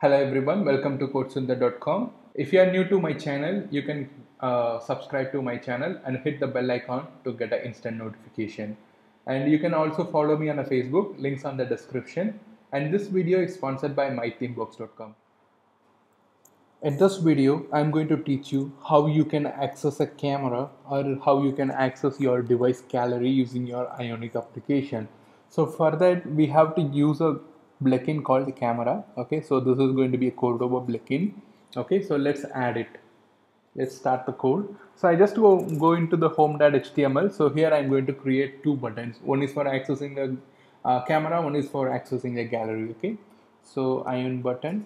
Hello everyone, welcome to codesundar.com. If you are new to my channel, you can subscribe to my channel and hit the bell icon to get an instant notification. And you can also follow me on a Facebook, links on the description. And this video is sponsored by mythemebox.com. In this video, I'm going to teach you how you can access a camera or how you can access your device gallery using your Ionic application. So for that, we have to use a plugin called camera. Okay, so this is going to be a Cordova plugin. Okay, so let's add it. Let's start the code. So I just go into the home.html. So here I'm going to create two buttons. One is for accessing the camera, one is for accessing the gallery. Okay, so ion button.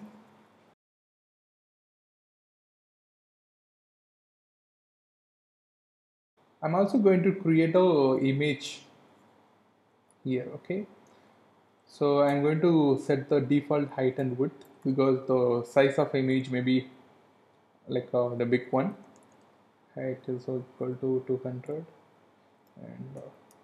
I'm also going to create a image here. Okay, so I'm going to set the default height and width because the size of image may be like the big one. Height is equal to 200 and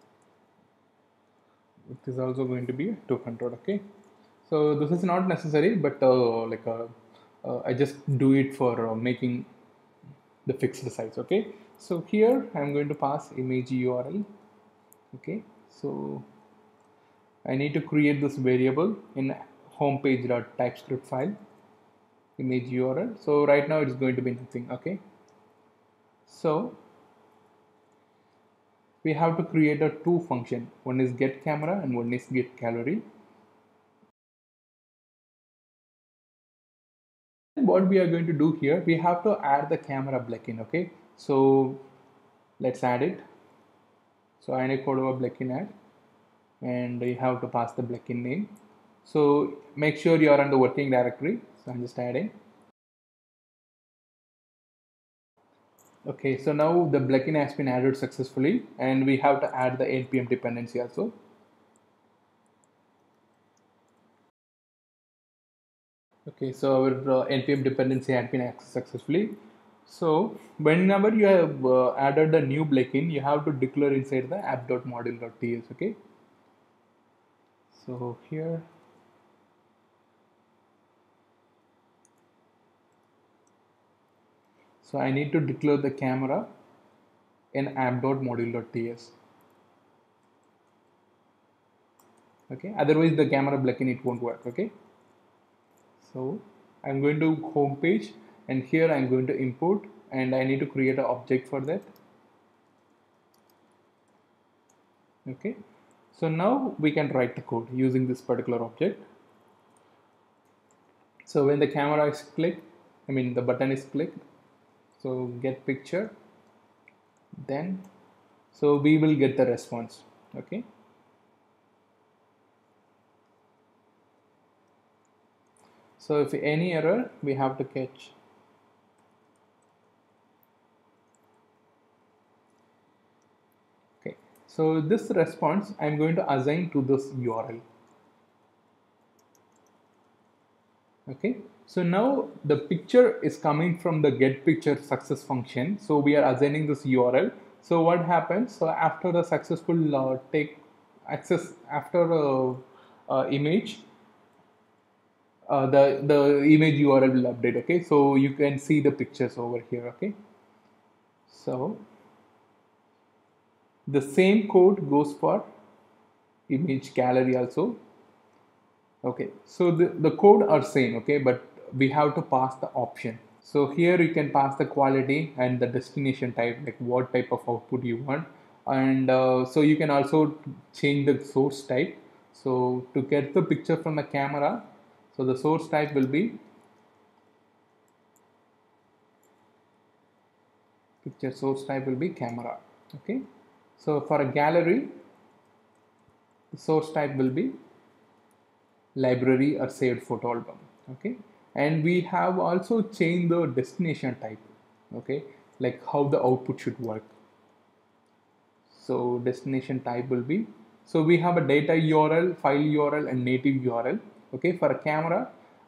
width is also going to be 200. Okay, so this is not necessary, but I just do it for making the fixed size. Okay, so here I'm going to pass image URL. Okay, so I need to create this variable in homepage.typescript file, image URL. So right now it's going to be nothing. Okay, so we have to create a two function. One is get camera and one is get gallery. What we are going to do here, we have to add the camera plugin. Okay, so let's add it. So I need Cordova plugin add, and you have to pass the plugin name. So make sure you are on the working directory. So I'm just adding. Okay, so now the plugin has been added successfully, and we have to add the npm dependency also. Okay, so our npm dependency had been accessed successfully. So whenever you have added a new plugin, you have to declare inside the app.module.ts. Okay, so here so I need to declare the camera in app.module.ts. Okay, otherwise the camera plugin it won't work. Okay, so I'm going to home page, and here I'm going to import, and I need to create an object for that. Okay, so now we can write the code using this particular object. So when the camera is clicked, the button is clicked, so get picture, then so we will get the response. Okay, so if any error, we have to catch. Okay, so this response I'm going to assign to this URL. Okay, so now the picture is coming from the get picture success function, so we are assigning this URL. So what happens, so after the successful take access after image, the image URL will update. Okay, so you can see the pictures over here. Okay, so the same code goes for image gallery also. Okay, so the code are same. Okay, but we have to pass the option. So here you can pass the quality and the destination type, like what type of output you want, and so you can also change the source type. So to get the picture from the camera, so the source type will be camera. Okay, so for a gallery, the source type will be library or saved photo album. Okay, and we have also changed the destination type. Okay, like how the output should work. So destination type will be, so we have a data URL, file URL, and native URL. Okay, for a camera,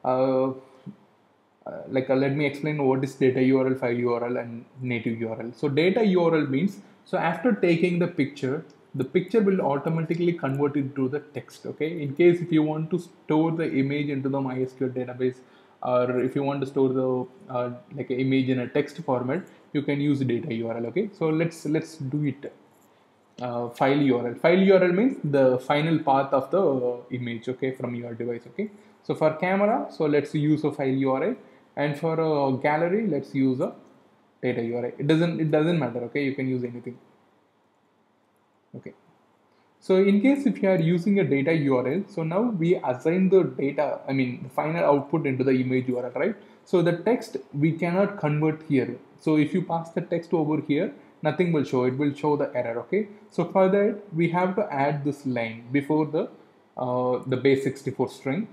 let me explain what is data URL, file URL, and native URL. So data URL means, so after taking the picture will automatically convert into the text. Okay, in case if you want to store the image into the MySQL database, or if you want to store the like an image in a text format, you can use data URL. Okay, so let's do it. File URL. File URL means the final path of the image, okay, from your device. Okay, so for camera, so let's use a file URL, and for a gallery, let's use a data URL. It doesn't matter. Okay, you can use anything. Okay. So in case if you are using a data URL, so now we assign the data, I mean the final output into the image URL, right? So the text we cannot convert here. So if you pass the text over here, nothing will show. It will show the error. Okay. So for that we have to add this line before the base 64 string.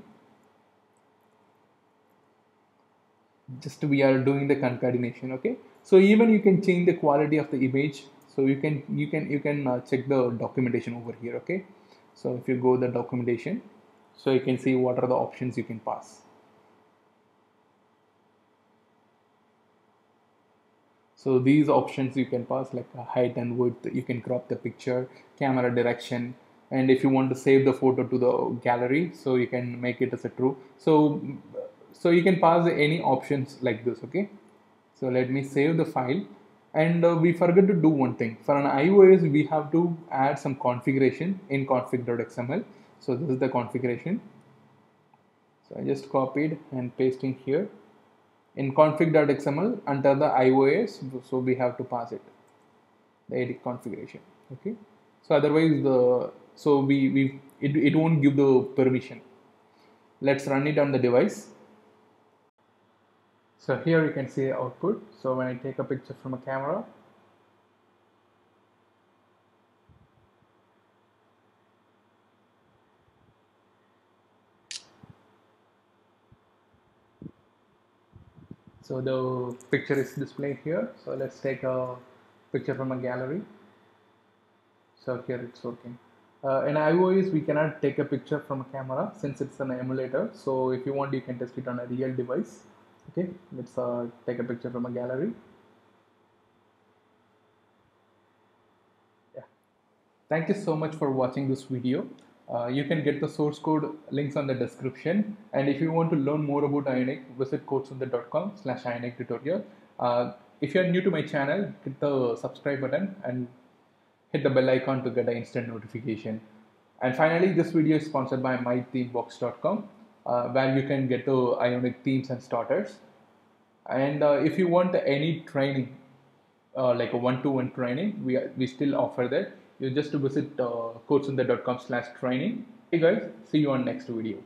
Just we are doing the concatenation. Okay, so even you can change the quality of the image, so you can check the documentation over here. Okay, so if you go the documentation, so you can see what are the options you can pass. So these options you can pass, like height and width, you can crop the picture, camera direction, and if you want to save the photo to the gallery, so you can make it as a true. So you can pass any options like this. Okay, so let me save the file. And we forgot to do one thing. For an iOS, we have to add some configuration in config.xml. So this is the configuration. So I just copied and pasting here in config.xml under the iOS. So we have to pass it, the edit configuration. Okay, so otherwise it won't give the permission. Let's run it on the device. So here you can see the output. So when I take a picture from a camera, so the picture is displayed here. So let's take a picture from a gallery. So here it's working. In iOS, we cannot take a picture from a camera since it's an emulator. So if you want, you can test it on a real device. Okay, let's take a picture from a gallery. Yeah. Thank you so much for watching this video. You can get the source code links on the description. And if you want to learn more about Ionic, visit codesundar.com/Ionic tutorial. If you're new to my channel, hit the subscribe button and hit the bell icon to get an instant notification. And finally, this video is sponsored by mythemebox.com, where you can get the Ionic themes and starters. And if you want any training, like a one-to-one training, we still offer that. You just visit codesundar.com/training. Hey guys, see you on next video.